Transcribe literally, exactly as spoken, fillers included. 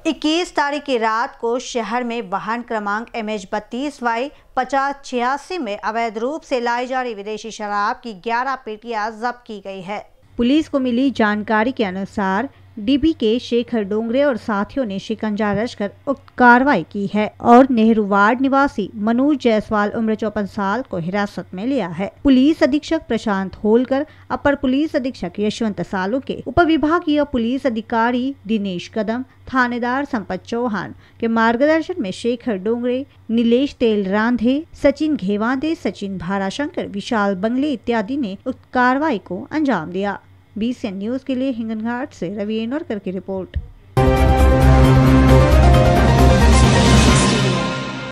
इक्कीस तारीख की रात को शहर में वाहन क्रमांक एम एच बत्तीस वाई पचास छियासी में अवैध रूप से लाई जा रही विदेशी शराब की ग्यारह पेटियां जब्त की गई है। पुलिस को मिली जानकारी के अनुसार डीबी के शेखर डोंगरे और साथियों ने शिकंजा रचकर उक्त कार्रवाई की है और नेहरू वार्ड निवासी मनोज जायसवाल उम्र चौपन साल को हिरासत में लिया है। पुलिस अधीक्षक प्रशांत होलकर, अपर पुलिस अधीक्षक यशवंत सालुके, उप विभागीय पुलिस अधिकारी दिनेश कदम, थानेदार संपत चौहान के मार्गदर्शन में शेखर डोंगरे, नीलेश तेल रांधे, सचिन घेवांदे, सचिन भाराशंकर, विशाल बंगले इत्यादि ने उक्त कार्रवाई को अंजाम दिया। बीसीएन न्यूज के लिए हिंगनघाट से रवि एनोरकर की रिपोर्ट।